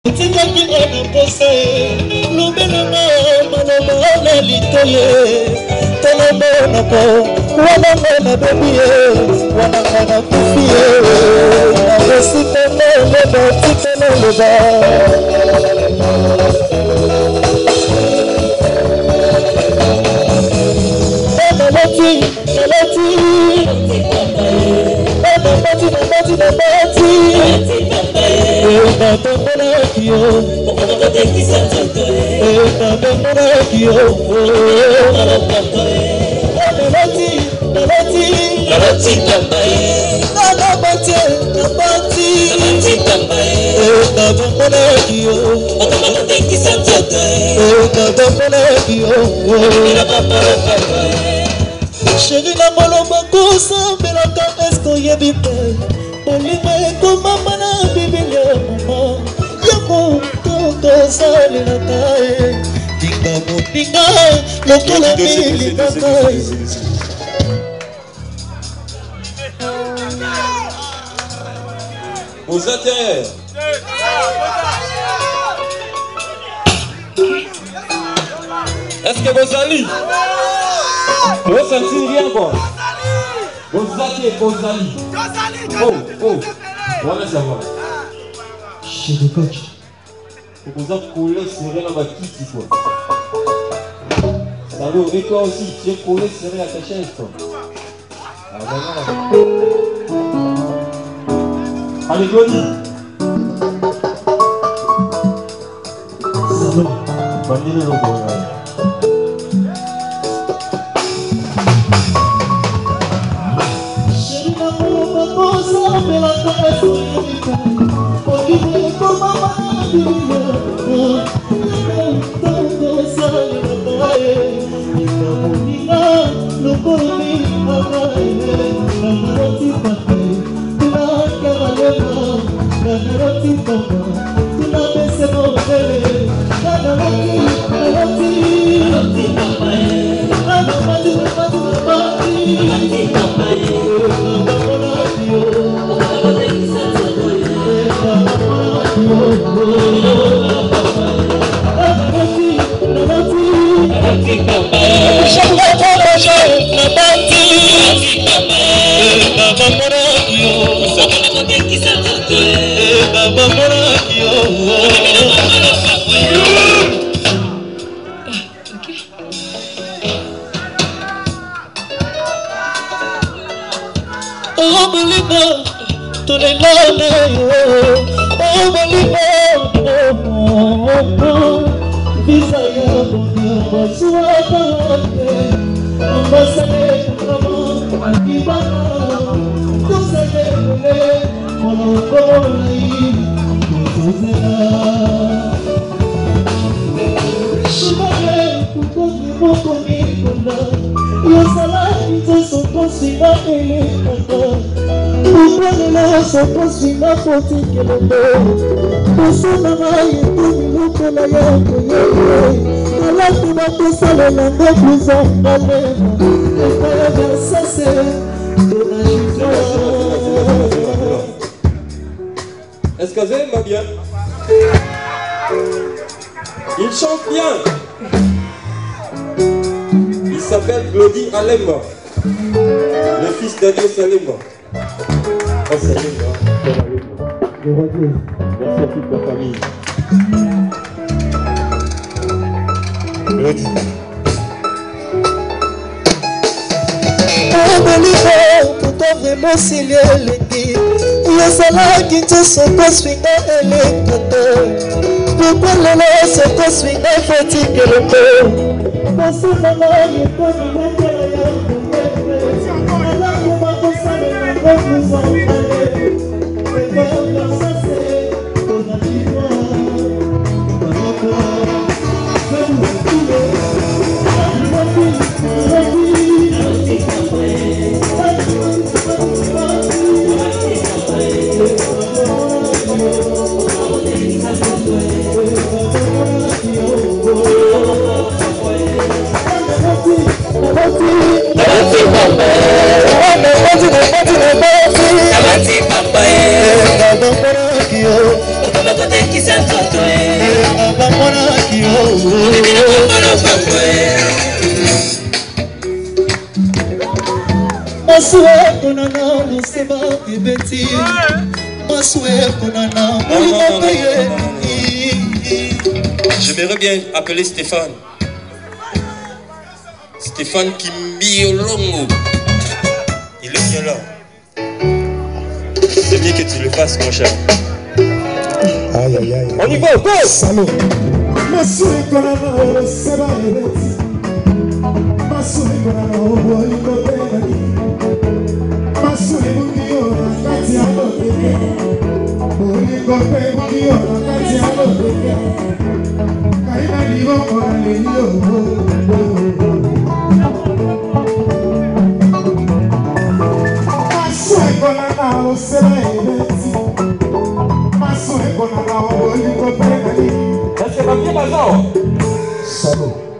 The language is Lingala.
Tikaki ona posa lubelema maloba na litoye tolomo noko wana na baby wana na kufi na resite na loba tikana loba Melati Chérie la moloba kosa belaka esko yebipe Olinga eko mama na bibilia mama Yako toto sali na tae Tinga moninga lokola mili na tae Aux inter est-ce que vous allez vous sentez rien quoi vous allez oh voilà ça va chez le coach vous avez collé serré dans ma kiti quoi ça veut dire toi aussi tu es collé serré à ta chaise quoi allez Goni ça va bandez le logo est-ce que vous aimez bien? Il chante bien. Il s'appelle Glody Alemba, le fils d'Adios Alemba. Oh, c'est Alemba. Merci à toute la famille. Glody. Pourtant vraiment s'il y a l'équipe Il y a ça là qui te se construit dans l'électroteur Pourquoi le lait se construit dans fatigue le corps Parce que maman il est comme une intérieure de l'être Alors on va consommer la bonne nous en aller Mais comme ça c'est ton avis-moi Je vous J'aimerais bien appeler Stéphane. Stéphane Kimbiolongo. Il est bien là. C'est bien que tu le fasses, mon cher. Aïe, aïe, aïe. On y va, go! Salaud. Salaud.